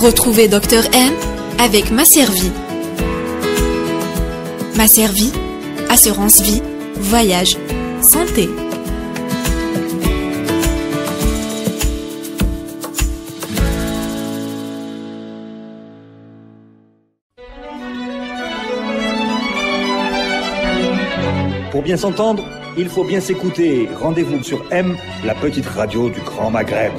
Retrouvez Dr M avec Masservie. Masservie, assurance vie, voyage, santé. Pour bien s'entendre, il faut bien s'écouter. Rendez-vous sur M, la petite radio du Grand Maghreb.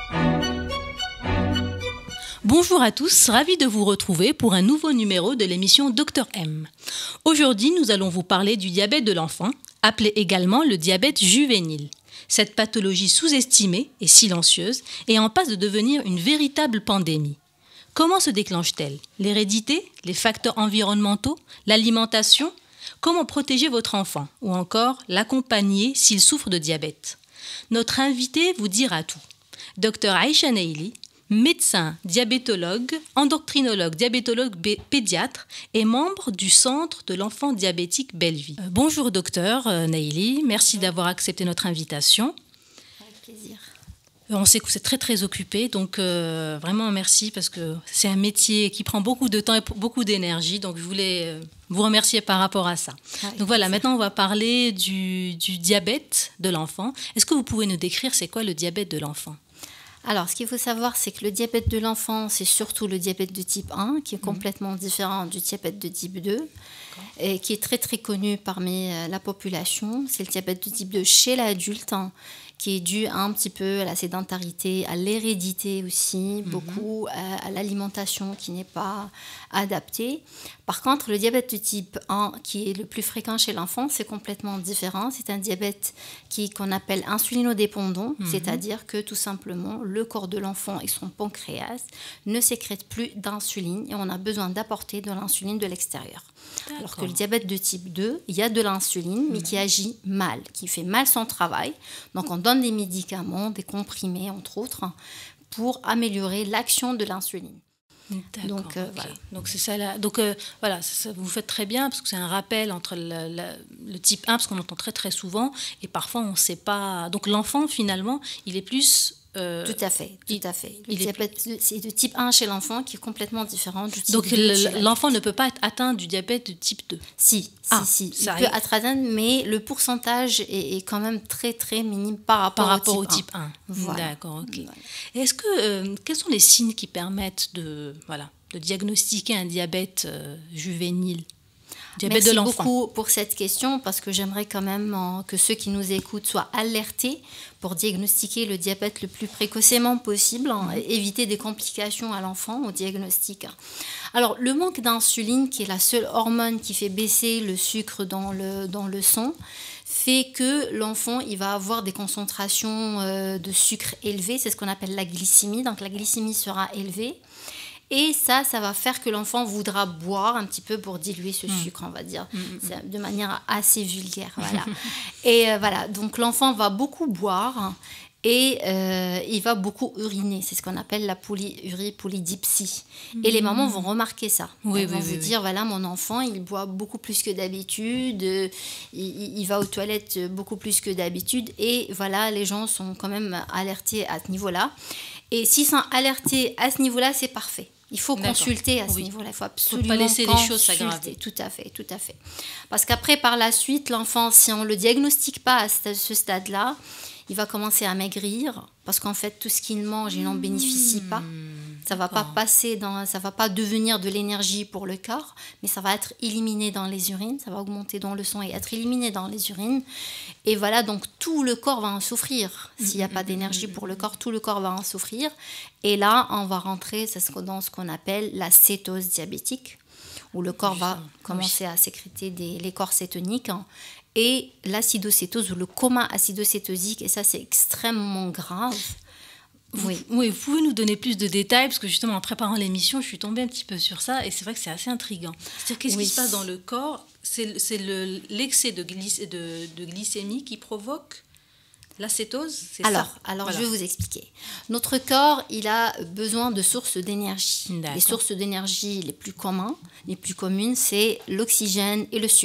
Bonjour à tous, ravi de vous retrouver pour un nouveau numéro de l'émission Dr M. Aujourd'hui, nous allons vous parler du diabète de l'enfant, appelé également le diabète juvénile. Cette pathologie sous-estimée et silencieuse est en passe de devenir une véritable pandémie. Comment se déclenche-t-elle? L'hérédité, les facteurs environnementaux, l'alimentation? Comment protéger votre enfant ou encore l'accompagner s'il souffre de diabète? Notre invité vous dira tout. Dr Aïcha Neili, médecin, diabétologue, endocrinologue, diabétologue pédiatre et membre du Centre de l'enfant diabétique Bellevie. Bonjour docteur Neili, merci d'avoir accepté notre invitation. Avec plaisir. On sait que vous êtes très très occupé, donc vraiment merci parce que c'est un métier qui prend beaucoup de temps et beaucoup d'énergie, donc je voulais vous remercier par rapport à ça. Donc voilà, maintenant on va parler du diabète de l'enfant. Est-ce que vous pouvez nous décrire c'est quoi le diabète de l'enfant? Alors, ce qu'il faut savoir, c'est que le diabète de l'enfant, c'est surtout le diabète de type 1, qui est complètement différent du diabète de type 2, et qui est très très connu parmi la population. C'est le diabète de type 2 chez l'adulte, qui est dû un petit peu à la sédentarité, à l'hérédité aussi, beaucoup à l'alimentation qui n'est pas adaptée. Par contre, le diabète de type 1, qui est le plus fréquent chez l'enfant, c'est complètement différent. C'est un diabète qu'on appelle insulinodépendant, c'est-à-dire que tout simplement, le corps de l'enfant et son pancréas ne sécrètent plus d'insuline et on a besoin d'apporter de l'insuline de l'extérieur. D'accord. Alors que le diabète de type 2, il y a de l'insuline, mais qui agit mal, qui fait mal son travail. Donc, on donne des médicaments, des comprimés, entre autres, pour améliorer l'action de l'insuline. Donc, okay. Voilà. Donc c'est ça là. Donc voilà, ça, vous faites très bien parce que c'est un rappel entre le type 1 parce qu'on l'entend très très souvent et parfois on ne sait pas. Donc l'enfant finalement, il est plus tout à fait. Le diabète c'est de type 1 chez l'enfant qui est complètement différent du type 2. Donc l'enfant ne peut pas être atteint du diabète de type 2. Si. Il peut être atteint, mais le pourcentage est quand même très très minime par rapport au type 1. Voilà. D'accord, ok. Voilà. Est-ce que quels sont les signes qui permettent de diagnostiquer un diabète juvénile? Merci beaucoup pour cette question parce que j'aimerais quand même que ceux qui nous écoutent soient alertés pour diagnostiquer le diabète le plus précocement possible, éviter des complications à l'enfant au diagnostic. Alors le manque d'insuline, qui est la seule hormone qui fait baisser le sucre dans le sang, fait que l'enfant il va avoir des concentrations de sucre élevées, c'est ce qu'on appelle la glycémie, donc la glycémie sera élevée. Et ça va faire que l'enfant voudra boire un petit peu pour diluer ce sucre, on va dire, de manière assez vulgaire. Voilà. Et voilà, donc l'enfant va beaucoup boire et il va beaucoup uriner. C'est ce qu'on appelle la polyurie, polydipsie. Et les mamans vont remarquer ça. Elles vont vous dire, voilà, mon enfant, il boit beaucoup plus que d'habitude, il va aux toilettes beaucoup plus que d'habitude. Et voilà, les gens sont quand même alertés à ce niveau-là. Et s'ils sont alertés à ce niveau-là, c'est parfait. Il faut consulter à ce niveau-là. Il faut absolument pas laisser les choses s'aggraver. Tout à fait. Parce qu'après, par la suite, l'enfant, si on ne le diagnostique pas à ce stade-là, il va commencer à maigrir parce qu'en fait, tout ce qu'il mange, il n'en bénéficie pas. Ça ne va pas passer ça va pas devenir de l'énergie pour le corps, mais ça va être éliminé dans les urines, ça va augmenter dans le sang et être éliminé dans les urines. Et voilà, donc tout le corps va en souffrir. S'il n'y a pas d'énergie pour le corps, tout le corps va en souffrir. Et là, on va rentrer dans ce qu'on appelle la cétose diabétique, où le corps va commencer à sécréter les corps cétoniques. Et l'acidocétose ou le coma acidocétosique, et ça c'est extrêmement grave. Vous pouvez nous donner plus de détails parce que justement en préparant l'émission, je suis tombée un petit peu sur ça et c'est vrai que c'est assez intriguant. C'est-à-dire qu'est-ce qui se passe dans le corps? C'est l'excès de glycémie qui provoque l'acétose? Alors voilà. Je vais vous expliquer. Notre corps, il a besoin de sources d'énergie. D'accord. Les sources d'énergie les plus communes, c'est l'oxygène et le sucre.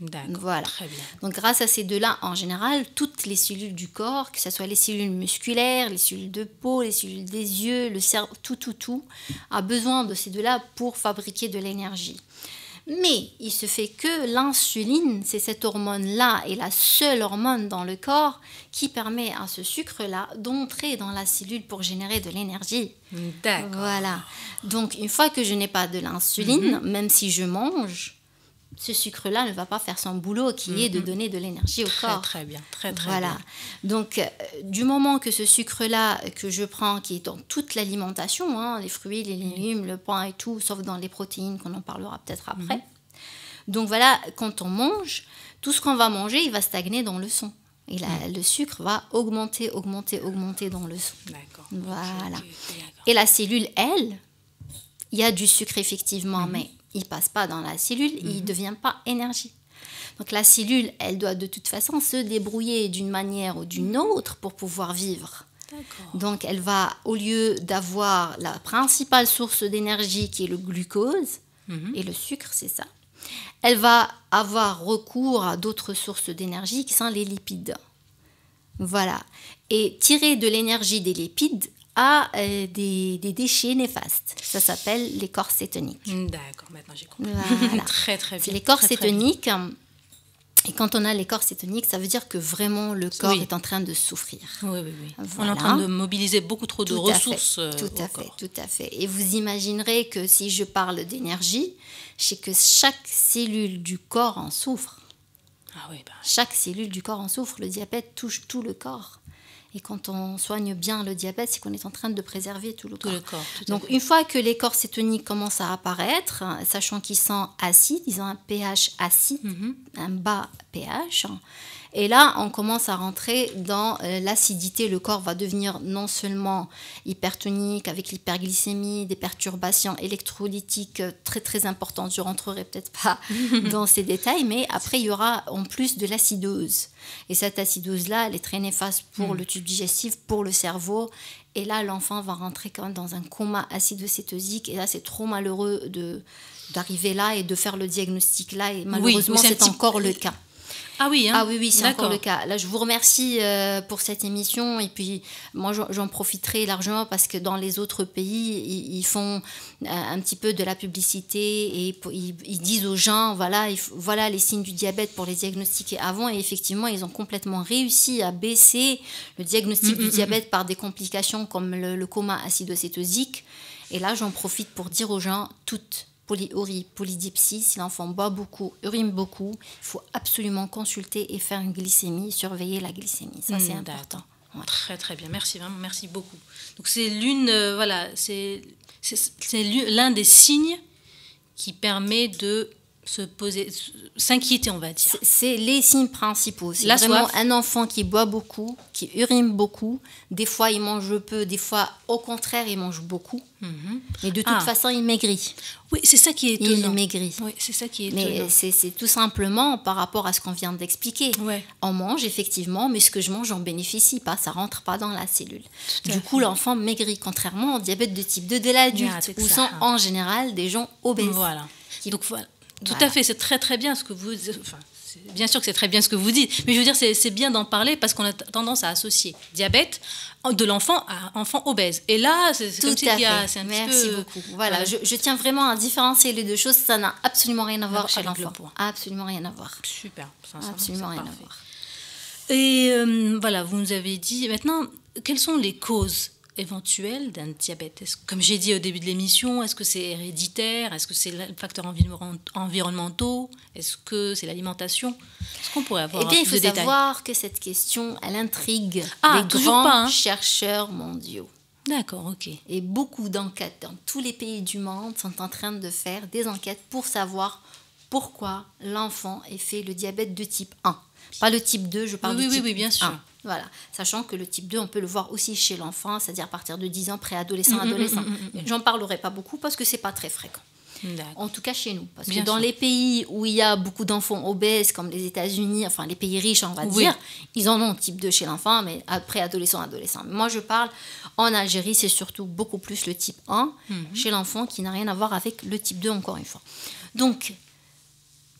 D'accord, voilà. très bien. Donc grâce à ces deux-là, en général, toutes les cellules du corps, que ce soit les cellules musculaires, les cellules de peau, les cellules des yeux, le cerveau, tout, a besoin de ces deux-là pour fabriquer de l'énergie. Mais il se fait que l'insuline, c'est cette hormone-là, est la seule hormone dans le corps qui permet à ce sucre-là d'entrer dans la cellule pour générer de l'énergie. D'accord. Voilà. Donc une fois que je n'ai pas de l'insuline, même si je mange, ce sucre-là ne va pas faire son boulot qui est de donner de l'énergie au corps. Très bien, très Voilà. bien. Donc, du moment que ce sucre-là que je prends, qui est dans toute l'alimentation, hein, les fruits, les légumes, le pain et tout, sauf dans les protéines, qu'on en parlera peut-être après. Donc voilà, quand on mange, tout ce qu'on va manger, il va stagner dans le sang. Et le sucre va augmenter dans le sang. D'accord. Voilà. D'accord. Et la cellule, elle, il y a du sucre effectivement, mais il ne passe pas dans la cellule, il ne devient pas énergie. Donc la cellule, elle doit de toute façon se débrouiller d'une manière ou d'une autre pour pouvoir vivre. D'accord. Donc elle va, au lieu d'avoir la principale source d'énergie qui est le glucose, et le sucre, c'est ça, elle va avoir recours à d'autres sources d'énergie qui sont les lipides. Voilà. Et tirer de l'énergie des lipides à des déchets néfastes. Ça s'appelle les corps cétoniques. D'accord, maintenant j'ai compris. Voilà. Très bien. C'est les corps cétoniques. Et quand on a les corps cétoniques, ça veut dire que vraiment le corps est en train de souffrir. Oui. Voilà. On est en train de mobiliser beaucoup trop de ressources. Tout à fait. Et vous imaginerez que si je parle d'énergie, c'est que chaque cellule du corps en souffre. Ah oui, Chaque cellule du corps en souffre. Le diabète touche tout le corps. Et quand on soigne bien le diabète, c'est qu'on est en train de préserver tout le corps. Donc, une fois que les corps cétoniques commencent à apparaître, sachant qu'ils sont acides, ils ont un pH acide, un bas pH, et là, on commence à rentrer dans l'acidité. Le corps va devenir non seulement hypertonique, avec l'hyperglycémie, des perturbations électrolytiques très, très importantes. Je ne rentrerai peut-être pas dans ces détails, mais après, il y aura en plus de l'acidose. Et cette acidose-là, elle est très néfaste pour le tube digestif, pour le cerveau. Et là, l'enfant va rentrer quand même dans un coma acidocétosique. Et là, c'est trop malheureux d'arriver là et de faire le diagnostic là. Et malheureusement, c'est encore le cas. Ah oui, hein? Ah oui, c'est encore le cas. Là, je vous remercie pour cette émission. Et puis, moi, j'en profiterai largement parce que dans les autres pays, ils font un petit peu de la publicité et ils disent aux gens, voilà les signes du diabète pour les diagnostiquer avant. Et effectivement, ils ont complètement réussi à baisser le diagnostic du diabète par des complications comme le coma acidocétosique. Et là, j'en profite pour dire aux gens, toutes polyurie, polydipsie, si l'enfant boit beaucoup, urine beaucoup, il faut absolument consulter et faire une glycémie, surveiller la glycémie. Ça, c'est important. Ouais. Très, très bien. Merci, vraiment, merci beaucoup. Donc, c'est l'un des signes qui permet de s'inquiéter, on va dire. C'est les signes principaux. C'est vraiment un enfant qui boit beaucoup, qui urine beaucoup. Des fois, il mange peu. Des fois, au contraire, il mange beaucoup. Mais de toute façon, il maigrit. Oui, c'est ça qui est étonnant. Il maigrit. Oui, c'est ça qui est étonnant. Mais c'est tout simplement par rapport à ce qu'on vient d'expliquer. Ouais. On mange, effectivement, mais ce que je mange, j'en bénéficie pas. Ça rentre pas dans la cellule. Du coup, l'enfant maigrit, contrairement au diabète de type 2 de l'adulte, où sont en général des gens obèses. Voilà. Donc, voilà. Tout à fait, c'est très très bien ce que vous... Enfin, bien sûr que c'est très bien ce que vous dites, mais je veux dire, c'est bien d'en parler parce qu'on a tendance à associer diabète de l'enfant à enfant obèse. Et là, c'est comme s'il y a... Merci beaucoup. Voilà, je tiens vraiment à différencier les deux choses. Ça n'a absolument rien à voir chez l'enfant. Absolument rien à voir. Super. Absolument rien à voir. Et voilà, vous nous avez dit... Maintenant, quelles sont les causes éventuelle d'un diabète? Comme j'ai dit au début de l'émission, est-ce que c'est héréditaire? Est-ce que c'est les facteurs environnementaux? Est-ce que c'est l'alimentation? Est-ce qu'on pourrait avoir plus de détails? Il faut savoir que cette question, elle intrigue les grands chercheurs mondiaux. D'accord, ok. Et beaucoup d'enquêtes dans tous les pays du monde sont en train de faire des enquêtes pour savoir pourquoi l'enfant est fait le diabète de type 1. Pas le type 2, je parle du type 1. Oui, bien sûr. Voilà, sachant que le type 2, on peut le voir aussi chez l'enfant, c'est-à-dire à partir de 10 ans, préadolescent, adolescent. J'en parlerai pas beaucoup parce que c'est pas très fréquent. En tout cas chez nous. Parce que dans les pays où il y a beaucoup d'enfants obèses, comme les États-Unis, enfin les pays riches, on va dire, ils en ont type 2 chez l'enfant, mais préadolescent, adolescent. Moi, je parle, en Algérie, c'est surtout beaucoup plus le type 1 chez l'enfant qui n'a rien à voir avec le type 2, encore une fois. Donc,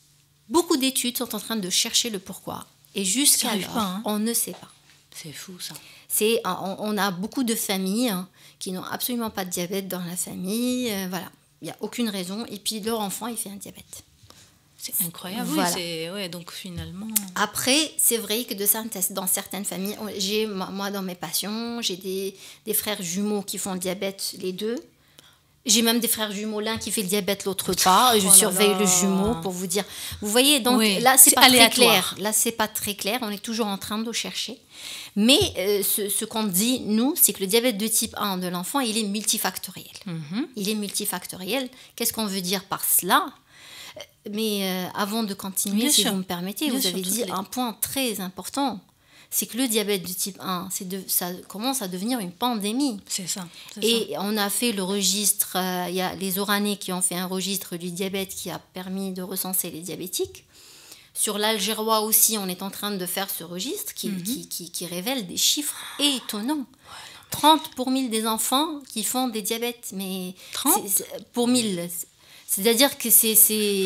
Beaucoup d'études sont en train de chercher le pourquoi. Et jusqu'alors, on ne sait pas. C'est fou, ça. On a beaucoup de familles qui n'ont absolument pas de diabète dans la famille. Voilà, il n'y a aucune raison. Et puis, leur enfant, il fait un diabète. C'est incroyable. Voilà. Oui, donc finalement... Après, c'est vrai que dans certaines familles, moi, dans mes patients, j'ai des frères jumeaux qui font le diabète, les deux. J'ai même des frères jumeaux, l'un qui fait le diabète, l'autre pas. Je surveille le jumeau pour vous dire. Vous voyez, donc là, c'est pas très clair. Là, c'est pas très clair. On est toujours en train de chercher. Mais ce qu'on dit, nous, c'est que le diabète de type 1 de l'enfant, il est multifactoriel. Il est multifactoriel. Qu'est-ce qu'on veut dire par cela ? Mais avant de continuer, si vous me permettez, vous avez dit un point très important. C'est que le diabète de type 1, ça commence à devenir une pandémie. C'est ça. Et on a fait le registre, il y a les Oranais qui ont fait un registre du diabète qui a permis de recenser les diabétiques. Sur l'Algérois aussi, on est en train de faire ce registre qui révèle des chiffres étonnants. 30 pour 1000 des enfants qui font des diabètes. Mais 30 pour 1000. C'est-à-dire que c'est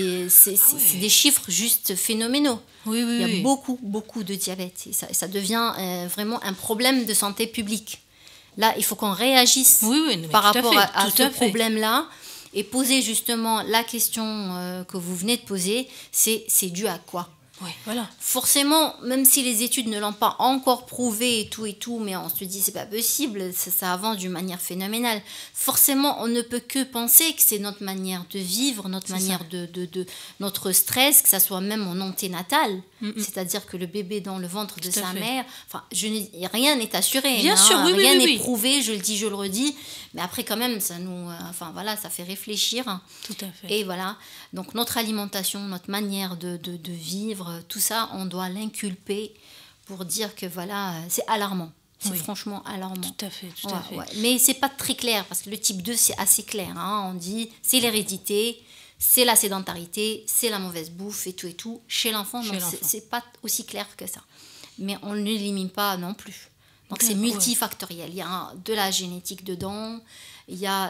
des chiffres juste phénoménaux. Oui, il y a beaucoup, beaucoup de diabète. Et ça devient vraiment un problème de santé publique. Là, il faut qu'on réagisse par rapport à ce problème-là et poser justement la question que vous venez de poser, c'est dû à quoi ? Oui, voilà. Forcément, même si les études ne l'ont pas encore prouvé et tout, mais on se dit c'est pas possible, ça avance d'une manière phénoménale. Forcément, on ne peut que penser que c'est notre manière de vivre, notre manière de notre stress, que ça soit même en anténatal, c'est-à-dire que le bébé dans le ventre de sa mère, enfin, rien n'est assuré, bien sûr, rien n'est prouvé, je le dis, je le redis, mais après quand même ça nous, ça fait réfléchir. Tout à fait. Et voilà, donc notre alimentation, notre manière de vivre, tout ça, on doit l'inculper pour dire que voilà, c'est alarmant. C'est franchement alarmant. Tout à fait. Ouais. Mais c'est pas très clair, parce que le type 2, c'est assez clair. On dit, c'est l'hérédité, c'est la sédentarité, c'est la mauvaise bouffe et tout. Chez l'enfant, non, c'est pas aussi clair que ça. Mais on ne l'élimine pas non plus. Donc c'est multifactoriel. Il y a de la génétique dedans, il y a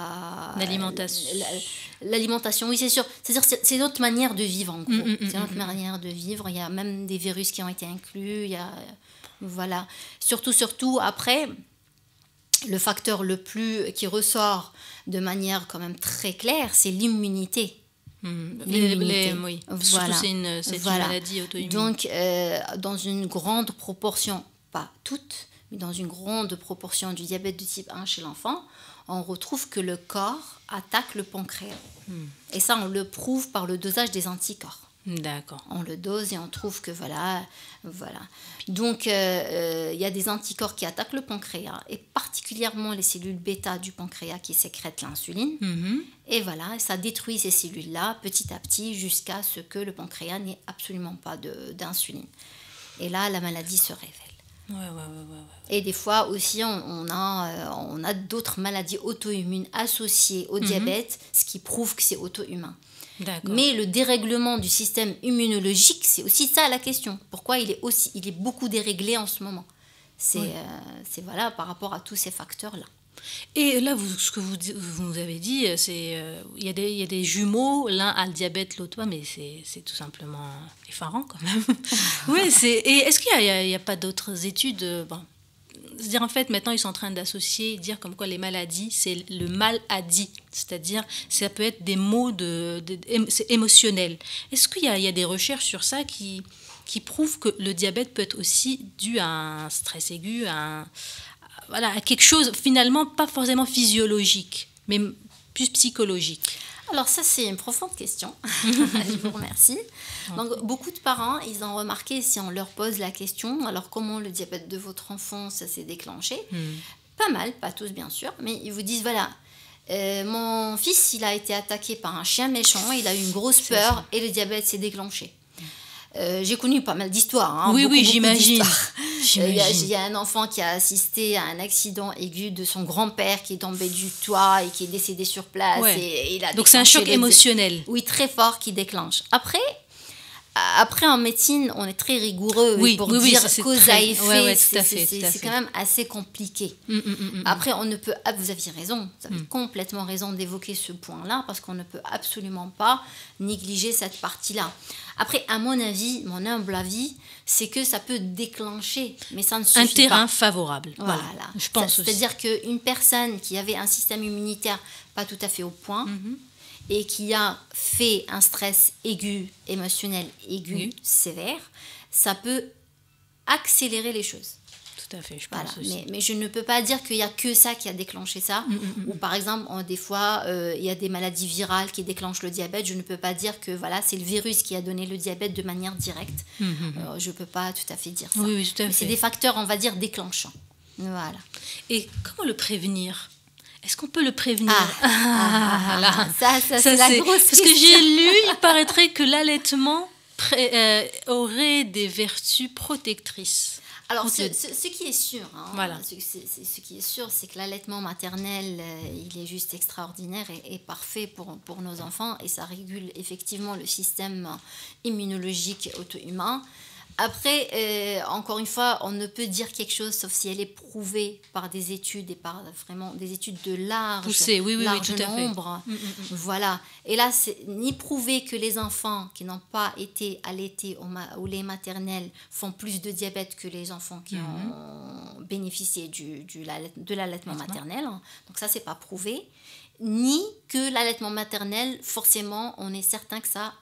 l'alimentation, oui, c'est sûr. C'est-à-dire c'est notre manière de vivre, en gros. C'est notre manière de vivre. Il y a même des virus qui ont été inclus. Voilà. Surtout, après, le facteur qui ressort de manière quand même très claire, c'est l'immunité. Oui. Surtout, c'est une maladie auto-immune. Donc, dans une grande proportion, pas toutes, mais dans une grande proportion du diabète de type 1 chez l'enfant, on retrouve que le corps attaque le pancréas. Et ça, on le prouve par le dosage des anticorps. D'accord. On le dose et on trouve que voilà. Donc, il y a des anticorps qui attaquent le pancréas, et particulièrement les cellules bêta du pancréas qui sécrètent l'insuline. Et voilà, ça détruit ces cellules-là petit à petit jusqu'à ce que le pancréas n'ait absolument pas d'insuline. Et là, la maladie se révèle. Ouais. Et des fois aussi, on a d'autres maladies auto-immunes associées au diabète, ce qui prouve que c'est auto-humain. D'accord. Mais le dérèglement du système immunologique, c'est aussi ça la question. Pourquoi il est beaucoup déréglé en ce moment ? C'est voilà, par rapport à tous ces facteurs-là. Et là, ce que vous nous avez dit, c'est il y a des jumeaux, l'un a le diabète, l'autre pas, mais c'est tout simplement effarant quand même. Et est-ce qu'il n'y a pas d'autres études c'est-à-dire, en fait, maintenant, ils sont en train d'associer, dire comme quoi les maladies, c'est le mal à dit. C'est-à-dire, ça peut être des maux c'est émotionnel. Est-ce qu'il y a des recherches sur ça qui prouvent que le diabète peut être aussi dû à un stress aigu, à quelque chose, finalement, pas forcément physiologique, mais plus psychologique? Alors ça, c'est une profonde question. Je vous remercie. Donc, beaucoup de parents, ils ont remarqué, si on leur pose la question, alors comment le diabète de votre enfant, ça s'est déclenché? Pas mal, pas tous bien sûr, mais ils vous disent, voilà, mon fils, il a été attaqué par un chien méchant, il a eu une grosse peur et le diabète s'est déclenché. J'ai connu pas mal d'histoires. Oui, j'imagine. Il y a un enfant qui a assisté à un accident aigu de son grand-père qui est tombé du toit et qui est décédé sur place. Et il a donc c'est un choc émotionnel. Oui, très fort qui déclenche. Après, Après, en médecine, on est très rigoureux pour dire cause à effet. C'est quand même assez compliqué. Après, on ne peut... Vous aviez raison, vous avez complètement raison d'évoquer ce point-là, parce qu'on ne peut absolument pas négliger cette partie-là. Après, à mon avis, mon humble avis, c'est que ça peut déclencher, mais ça ne suffit pas. Un terrain favorable. Voilà. Je pense C'est-à-dire qu'une personne qui avait un système immunitaire pas tout à fait au point, et qui a fait un stress aigu, émotionnel aigu, sévère, ça peut accélérer les choses. Tout à fait, je pense aussi. Mais je ne peux pas dire qu'il n'y a que ça qui a déclenché ça. Ou par exemple, des fois, il y a des maladies virales qui déclenchent le diabète. Je ne peux pas dire que c'est le virus qui a donné le diabète de manière directe. Je ne peux pas tout à fait dire ça. Oui, tout à fait. C'est des facteurs, on va dire, déclenchants. Voilà. Et comment le prévenir ? Est-ce qu'on peut le prévenir ? Ça, c'est la grosse question. Parce que j'ai lu, il paraîtrait que l'allaitement aurait des vertus protectrices. Alors, ce qui est sûr, ce qui est sûr, c'est que l'allaitement maternel, il est juste extraordinaire et parfait pour nos enfants, et ça régule effectivement le système immunologique auto-humain. Après, encore une fois, on ne peut dire quelque chose sauf si elle est prouvée par des études et par vraiment des études de large nombre. Voilà. Et là, c'est ni prouvé que les enfants qui n'ont pas été allaités au lait maternel font plus de diabète que les enfants qui ont bénéficié de l'allaitement maternel. Donc ça, c'est pas prouvé. Ni que l'allaitement maternel, forcément, on est certain que ça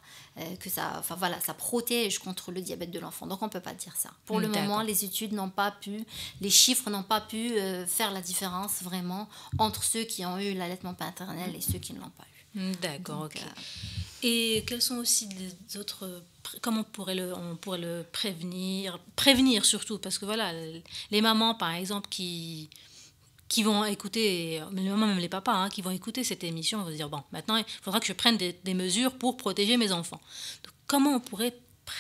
protège contre le diabète de l'enfant. Donc on ne peut pas dire ça. Pour le moment, les études n'ont pas pu, les chiffres n'ont pas pu faire la différence vraiment entre ceux qui ont eu l'allaitement maternel et ceux qui ne l'ont pas eu. D'accord, ok. Et quels sont aussi les autres... Comment on pourrait le prévenir surtout, parce que voilà, les mamans par exemple qui vont écouter, les mamans, même les papas, qui vont écouter cette émission, vont se dire, bon, maintenant, il faudra que je prenne des mesures pour protéger mes enfants. Donc, comment on pourrait prévenir ?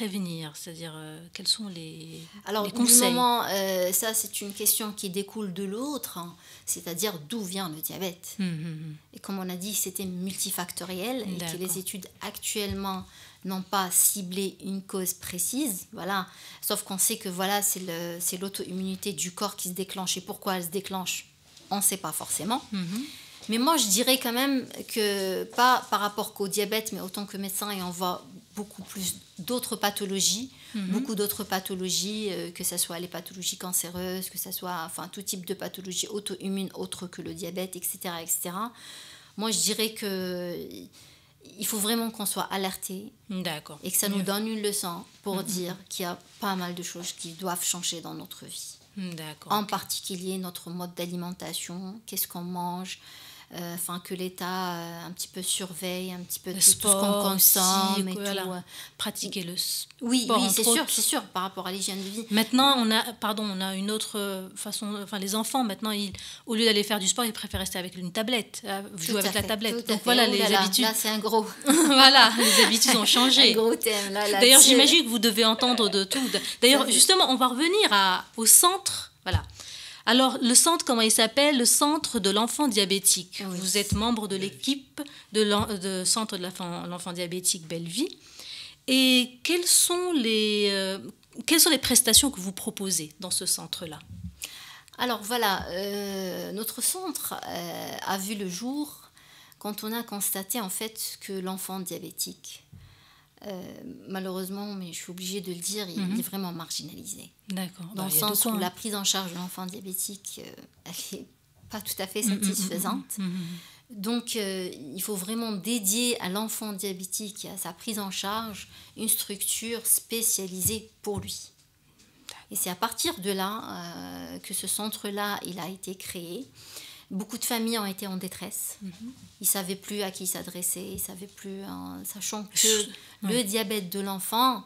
C'est-à-dire, quels sont les conseils ? Du moment, ça, c'est une question qui découle de l'autre, c'est-à-dire d'où vient le diabète. Et comme on a dit, c'était multifactoriel et que les études actuellement n'ont pas ciblé une cause précise, voilà. Sauf qu'on sait que c'est l'auto-immunité du corps qui se déclenche. Et pourquoi elle se déclenche ? On ne sait pas forcément. Mais moi, je dirais quand même que, pas par rapport qu'au diabète, mais autant que médecin, et on voit beaucoup plus d'autres pathologies, beaucoup d'autres pathologies, que ce soit les pathologies cancéreuses, que ce soit tout type de pathologie auto-immune autre que le diabète, etc., etc. Moi, je dirais qu'il faut vraiment qu'on soit alerté. D'accord. Et que ça nous donne une leçon pour dire qu'il y a pas mal de choses qui doivent changer dans notre vie. D'accord. En particulier notre mode d'alimentation, qu'est-ce qu'on mange, que l'État un petit peu surveille un petit peu tout ce qu'on consomme aussi, pratiquer le sport. Oui, c'est sûr par rapport à l'hygiène de vie. Maintenant, on a une autre façon. Les enfants maintenant, au lieu d'aller faire du sport, ils préfèrent rester avec une tablette, jouer avec la tablette. Donc voilà, les habitudes. Là, c'est un gros. Voilà, les habitudes ont changé. Un gros thème là. D'ailleurs, j'imagine que vous devez entendre de tout. D'ailleurs, justement, on va revenir au centre. Voilà. Alors, le centre, comment il s'appelle ? Le centre de l'enfant diabétique. Oui. Vous êtes membre de l'équipe de centre de l'enfant diabétique Bellevie. Et quelles sont les prestations que vous proposez dans ce centre-là ? Alors voilà, notre centre a vu le jour quand on a constaté en fait que l'enfant diabétique, malheureusement, mais je suis obligée de le dire, il est vraiment marginalisé. D'accord. Dans le sens où la prise en charge de l'enfant diabétique, elle n'est pas tout à fait satisfaisante. Donc, il faut vraiment dédier à l'enfant diabétique et à sa prise en charge une structure spécialisée pour lui. Et c'est à partir de là que ce centre-là, il a été créé. Beaucoup de familles ont été en détresse. Ils ne savaient plus à qui s'adresser, ils ne savaient plus, sachant que le diabète de l'enfant,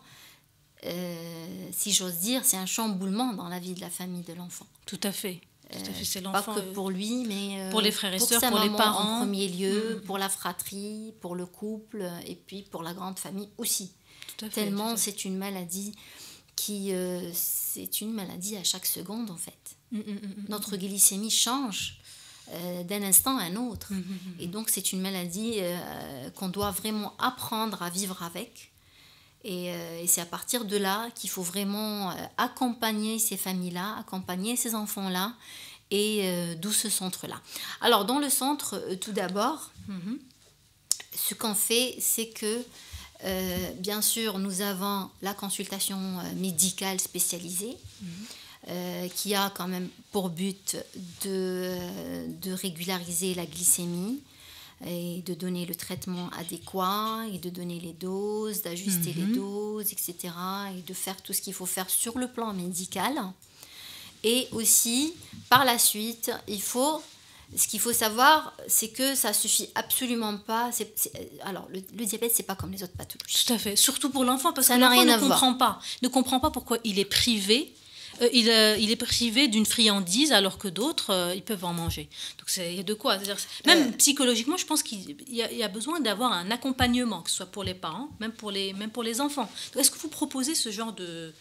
si j'ose dire, c'est un chamboulement dans la vie de la famille de l'enfant. Tout à fait. C'est l'enfant, pas que pour lui, mais pour les frères et sœurs, pour maman, les parents. En premier lieu, pour la fratrie, pour le couple, et puis pour la grande famille aussi. Tout à fait, tellement c'est une maladie c'est une maladie à chaque seconde en fait. Notre glycémie change d'un instant à un autre. Et donc c'est une maladie qu'on doit vraiment apprendre à vivre avec. Et c'est à partir de là qu'il faut vraiment accompagner ces familles-là, accompagner ces enfants-là, et d'où ce centre-là. Alors, dans le centre, tout d'abord, ce qu'on fait, c'est que, bien sûr, nous avons la consultation médicale spécialisée, qui a quand même pour but de régulariser la glycémie, et de donner le traitement adéquat, et de donner les doses, d'ajuster les doses, etc. Et de faire tout ce qu'il faut faire sur le plan médical. Et aussi, par la suite, ce qu'il faut savoir, c'est que ça suffit absolument pas. Alors, le diabète, c'est pas comme les autres pathologies. Tout à fait. Surtout pour l'enfant, parce ça que n'a l'enfant rien ne comprend pas pourquoi il est privé. Il est privé d'une friandise alors que d'autres, ils peuvent en manger. Donc, il y a de quoi. Même psychologiquement, je pense qu'il y a besoin d'avoir un accompagnement, que ce soit pour les parents, même pour les enfants. Donc, est-ce que vous proposez ce genre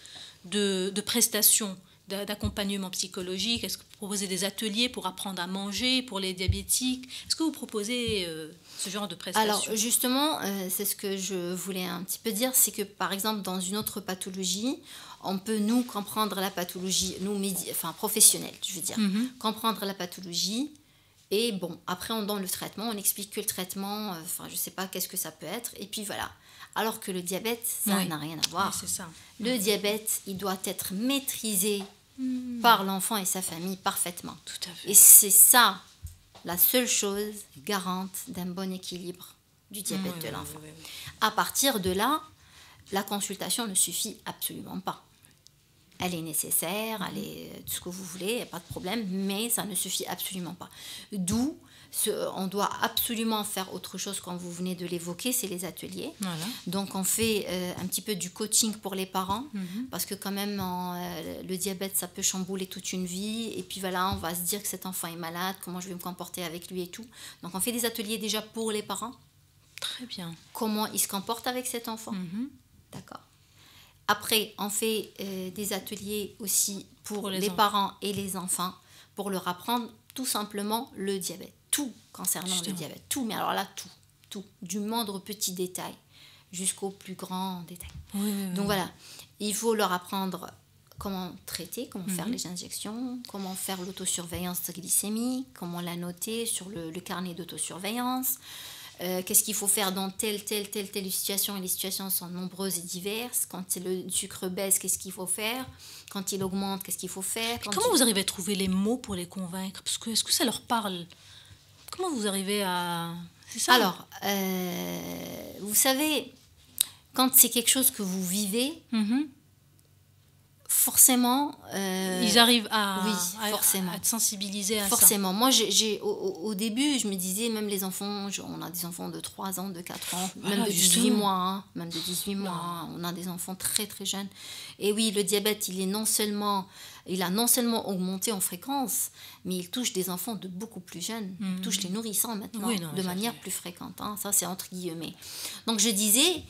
de prestations d'accompagnement psychologique? Est-ce que vous proposez des ateliers pour apprendre à manger pour les diabétiques? Est-ce que vous proposez ce genre de prestations? Alors justement, c'est ce que je voulais un petit peu dire, c'est que par exemple dans une autre pathologie, on peut nous comprendre la pathologie, professionnels, je veux dire, comprendre la pathologie. Et bon, après on donne le traitement, on explique que le traitement, je ne sais pas qu'est-ce que ça peut être, et puis voilà. Alors que le diabète, ça n'a rien à voir. Oui, c'est ça. Le diabète, il doit être maîtrisé par l'enfant et sa famille parfaitement. Tout à fait. Et c'est ça, la seule chose garante d'un bon équilibre du diabète de l'enfant. Oui. À partir de là, la consultation ne suffit absolument pas. Elle est nécessaire, elle est tout ce que vous voulez, il n'y a pas de problème, mais ça ne suffit absolument pas. D'où, on doit absolument faire autre chose, comme vous venez de l'évoquer, c'est les ateliers. Voilà. Donc on fait un petit peu du coaching pour les parents, parce que quand même, le diabète, ça peut chambouler toute une vie, et puis voilà, on va se dire que cet enfant est malade, comment je vais me comporter avec lui et tout. Donc on fait des ateliers déjà pour les parents. Très bien. Comment ils se comportent avec cet enfant. D'accord. Après, on fait des ateliers aussi pour les parents et les enfants, pour leur apprendre tout simplement le diabète. Tout concernant le diabète. Tout, mais alors là, tout. Du moindre petit détail jusqu'au plus grand détail. Donc voilà, il faut leur apprendre comment traiter, comment faire les injections, comment faire l'autosurveillance glycémique, comment la noter sur le carnet d'autosurveillance. Qu'est-ce qu'il faut faire dans telle situation, et les situations sont nombreuses et diverses. Quand le sucre baisse, qu'est-ce qu'il faut faire? Quand il augmente, qu'est-ce qu'il faut faire? Comment vous arrivez à trouver les mots pour les convaincre? Parce que, est-ce que ça leur parle? Comment vous arrivez à... C'est ça? Alors, vous savez, quand c'est quelque chose que vous vivez, forcément... ils arrivent à être sensibilisés à forcément. Ça. Moi, au début, je me disais, même les enfants, on a des enfants de 3 ans, de 4 ans, même de 18 mois. Même de 18 mois. On a des enfants très, très jeunes. Et oui, le diabète, il a non seulement augmenté en fréquence, mais il touche des enfants de beaucoup plus jeunes. Il touche les nourrissants maintenant, de manière plus fréquente. Ça, c'est entre guillemets. Donc, je disais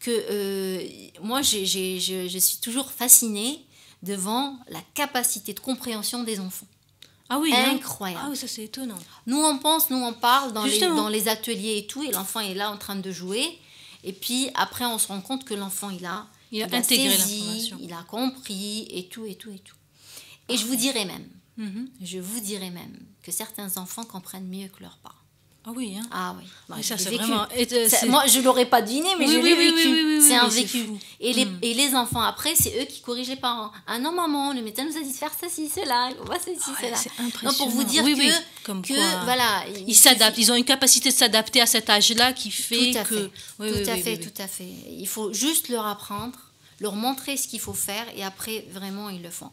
que moi, je suis toujours fascinée devant la capacité de compréhension des enfants. Ah oui, incroyable. Ah oui, ça c'est étonnant. Nous on parle dans les ateliers et tout, et l'enfant est là en train de jouer, et puis après on se rend compte que l'enfant il a intégré saisi, l'information, il a compris et tout. Et je vous dirais même que certains enfants comprennent mieux que leurs parents. Ah oui, hein. Ah oui. Moi, ça c'est vraiment... moi, je l'aurais pas deviné, mais je l'ai vécu. C'est un vécu. Et les enfants, après, c'est eux qui corrigent les parents. Ah non, maman, le médecin nous a dit de faire ceci, cela. On va ceci, cela. C'est impressionnant. Donc, pour vous dire que voilà, ils s'adaptent. Ils ont une capacité de s'adapter à cet âge-là qui fait que... Tout à fait. Il faut juste leur apprendre, leur montrer ce qu'il faut faire, et après, vraiment, ils le font.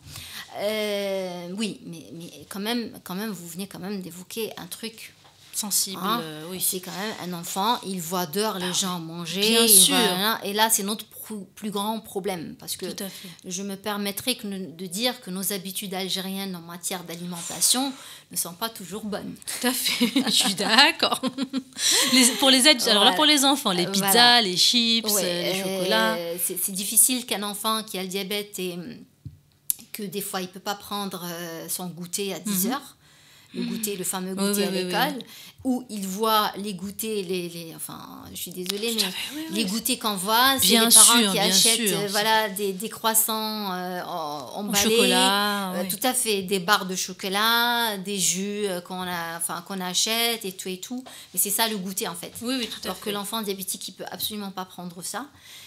Oui, mais quand même, vous venez quand même d'évoquer un truc... sensible, oui. C'est quand même un enfant, il voit dehors les gens manger. Bien sûr. Et là, c'est notre plus grand problème. Parce que tout à fait. Je me permettrai de dire que nos habitudes algériennes en matière d'alimentation ne sont pas toujours bonnes. Tout à fait, je suis d'accord. Pour les adultes, alors là, pour les enfants, les pizzas, les chips, les chocolats. C'est difficile qu'un enfant qui a le diabète et que des fois, il ne peut pas prendre son goûter à 10 heures. le goûter, le fameux goûter à l'école, où ils voient les goûters, enfin, je suis désolée, mais les goûters qu'on voit, c'est les parents qui achètent des croissants emballés, chocolat, tout à fait, des barres de chocolat, des jus qu'on achète et tout. Mais c'est ça le goûter en fait. Oui, tout à fait. Alors que l'enfant diabétique, il peut absolument pas prendre ça.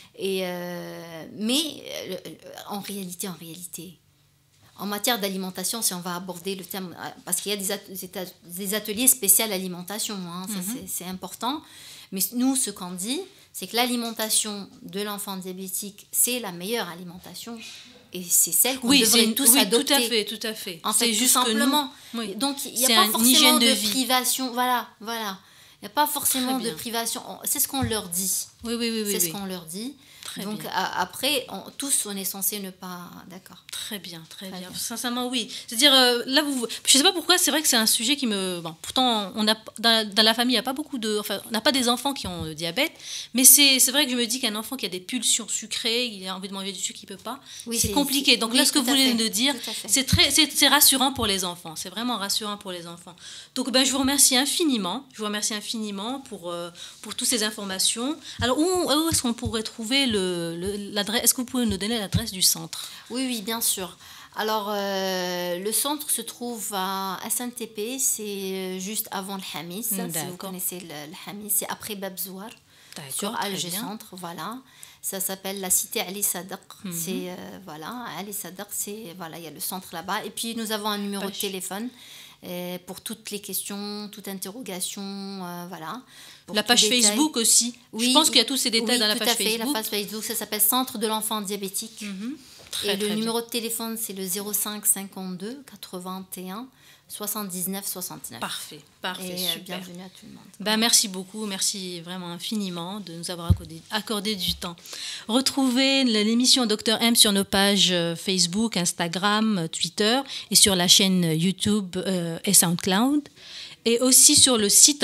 Mais en réalité, en matière d'alimentation, si on va aborder le thème, parce qu'il y a des ateliers spéciaux alimentation, ça c'est important. Mais nous, ce qu'on dit, c'est que l'alimentation de l'enfant diabétique, c'est la meilleure alimentation. Et c'est celle qu'on devrait tous adopter. Tout à fait. En fait, juste simplement. Donc, il n'y a pas forcément de privation. Voilà. Il n'y a pas forcément de privation. C'est ce qu'on leur dit. Oui. C'est ce qu'on leur dit. Donc après, tous on est censé ne pas... D'accord. Très bien. Sincèrement, oui. C'est-à-dire, là, je ne sais pas pourquoi, c'est vrai que c'est un sujet qui me... Bon, pourtant, dans la famille, il n'y a pas beaucoup de... Enfin, on n'a pas des enfants qui ont le diabète, mais c'est vrai que je me dis qu'un enfant qui a des pulsions sucrées, il a envie de manger du sucre, il ne peut pas, c'est compliqué. Donc là, ce que vous venez de dire, c'est rassurant pour les enfants. C'est vraiment rassurant pour les enfants. Donc, je vous remercie infiniment. Pour toutes ces informations. Alors, où est-ce qu'on pourrait trouver l'adresse? Est-ce que vous pouvez nous donner l'adresse du centre? Oui, bien sûr. Alors, le centre se trouve à SNTP, c'est juste avant le Hamis. Si vous connaissez le Hamis, c'est après Babzouar, sur Alger Centre, voilà. Ça s'appelle la cité Ali Sadaq. C'est, Ali Sadaq, il y a le centre là-bas. Et puis, nous avons un numéro de téléphone pour toutes les questions, toute interrogation, voilà. La page Facebook aussi. Je pense qu'il y a tous ces détails dans la page Facebook. Oui, tout à fait, la page Facebook, ça s'appelle Centre de l'enfant diabétique. Et le numéro de téléphone, c'est le 05 52 81 79 69. Parfait, et super. Bienvenue à tout le monde. Merci beaucoup, merci vraiment infiniment de nous avoir accordé du temps. Retrouvez l'émission Dr M sur nos pages Facebook, Instagram, Twitter et sur la chaîne YouTube et SoundCloud. Et aussi sur le site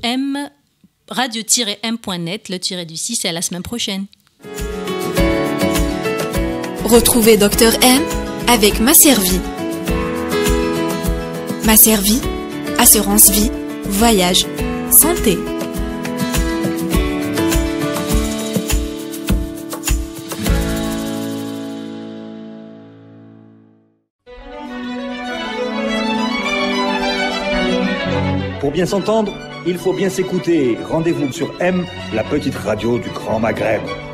radio-m.net, le tiré du 6, et à la semaine prochaine. Retrouvez Dr M avec Masservie. Masservie, assurance vie, voyage, santé. Pour bien s'entendre, il faut bien s'écouter. Rendez-vous sur M, la petite radio du Grand Maghreb.